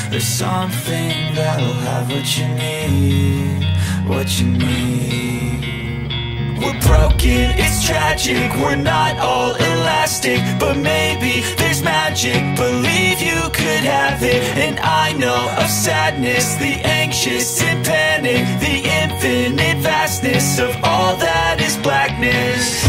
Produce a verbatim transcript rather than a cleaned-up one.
There's something that'll have what you need, what you need. We're broken, it's tragic, we're not all elastic, but maybe there's magic, believe you could have it. And I know of sadness, the anxious and panic, the infinite vastness of all that is blackness.